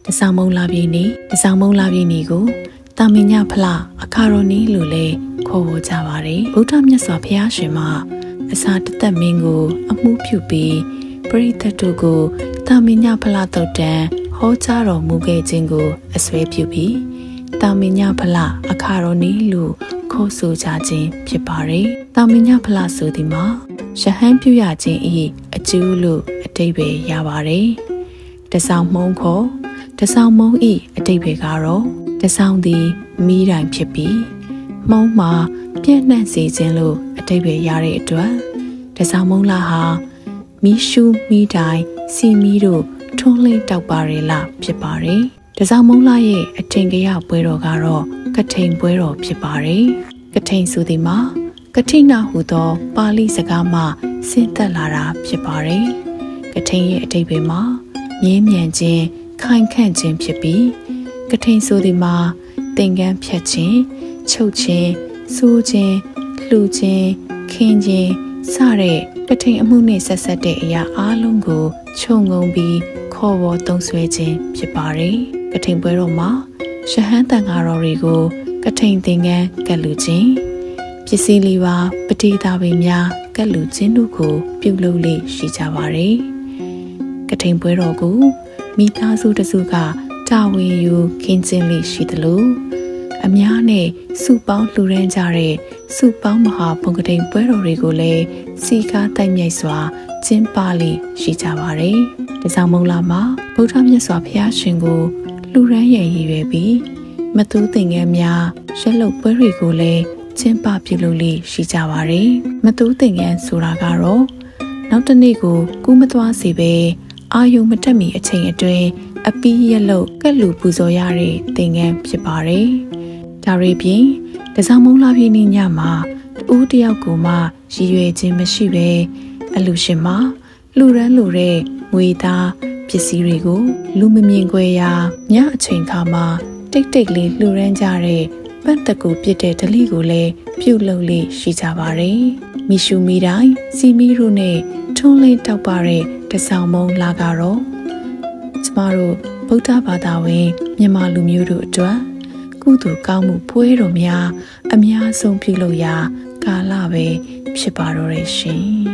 တစောင်းမုံလာပြည်နေတစောင်းမုံလာပြည်နေကိုတာမင်ညဖလားအခါရောနီလို့လဲခေါ်ဝေါ်ကြပါတယ်ဗုဒ္ဓမြတ်စွာဘုရားရှင်မှာအစာတသက်မင်းကိုအမှုပြုပြီးပရိသတ်တို့ကိုတာမင်ညဖလားတုတ်တန်ဟောကြားတော်မူခဲ့ခြင်းကိုအစွဲပြုပြီးတာမင်ညဖလားအခါရောနီလို့ခေါ်ဆိုကြခြင်းဖြစ်ပါတယ်တာမင်ညဖလားဆိုသည်မှာရဟန်းပြုရခြင်း၏အကျိုးလို့အတိတ်ပဲရပါတယ်တစောင်းမုံခေါ်တစောင်းမုံဤအတိတ်ပဲကတော့တစောင်းသည်မီးတိုင်ဖြစ်ပြီးမုံမှာပြည့်နှံ့စေခြင်းလို့အတိတ်ပဲရတဲ့အတွက်တစောင်းမုံလာဟာမီးရှူးမီးတိုင်စီမီးတို့ထွန်းလင်းတောက်ပါရလားဖြစ်ပါတယ်တစောင်းမုံလာရဲ့အထင်ကရပွဲတော်ကတော့ကထိန်ပွဲတော်ဖြစ်ပါတယ်ကထိန်ဆိုသည်မှာကထိနာဟူသောပါဠိစကားမှဆင်းသက်လာတာဖြစ်ပါတယ်ကထိန်ရဲ့အတိတ်ပဲမှာမြင်းမြန်ခြင်းခိုင်ခန့်ခြင်းဖြစ်ပြီးကထိန်ဆိုသည်မှာသင်္ကန်းဖြတ်ခြင်းချုပ်ခြင်းစိုးခြင်းလှူခြင်းခင်းခြင်းစတဲ့ကထိန်အမှုနှင့်ဆက်ဆက်တဲ့အရာအလုံးကိုခြုံငုံပြီးခေါ်ဝေါ်သုံးဆွဲခြင်းဖြစ်ပါတယ်ကထိန်ပွဲတော်မှာရဟန်းတန်ဃာတော်တွေကိုကထိန်သင်္ကန်းကပ်လူခြင်းပစ္စည်းလေးပါပတိသာပေများကပ်လူခြင်းတို့ကိုပြုလုပ်လေ့ရှိကြပါတယ်ကထိန်ပွဲတော်ကိုမိသားစုတစုကတာဝန်ယူခင်းကျင်းလေးရှိသလိုအများနဲ့စုပေါင်းလှူဒန်းကြတဲ့စုပေါင်းမဟာဘုံကတိန်ပွဲတော်တွေကိုလည်းစီကားတိုက်မြိုက်စွာကျင်းပလေးရှိကြပါတယ်။ဒီဆောင်မုံလာမှာဗုဒ္ဓမြတ်စွာဘုရားရှင်ကိုလှူဒန်းရည်ရွယ်ပြီးမတူးသင်္ကန်းများရက်လုတ်ပွဲတွေကိုလည်းကျင်းပပြုလုပ်လေးရှိကြပါတယ်။မတူးသင်္ကန်းဆိုတာကတော့နောက်တစ်နေ့ကိုကူးမသွားစေပဲအာယုံမတက်မီအချိန်အတွင်းအပီးရက်လုတ်ကက်လူပူဇော်ရတဲ့သင်္ကန်းဖြစ်ပါတယ်။ဒါရီပြင်တစောင်းမုံလာပြည်ညမှာတူးတယောက်ကိုမှရည်ရွယ်ခြင်းမရှိပဲအလူရှင်မှာလူရန်လိုတဲ့ငွေသားပစ္စည်းတွေကိုလူမမြင်ခွဲရာညအချိန်ခါမှာတိတ်တိတ်လေးလှူရန်ကြတဲ့ပတ်တကူပြစ်တဲ့ဒလိကိုလည်းပြုတ်လုပ်လေးရှိကြပါတယ်။မီရှူမီတိုင်းစီမီတို့နဲ့ထွန်းလင်းတောက်ပါတဲ့တစောင်းမုံလာကတော့ကျမတို့ဗုဒ္ဓဘာသာဝင်မြန်မာလူမျိုးတို့အတွက်ကုသိုလ်ကောင်းမှုပွဲတော်များအများဆုံးပြုလုပ်ရာကာလပဲဖြစ်ပါတော့တယ်ရှင်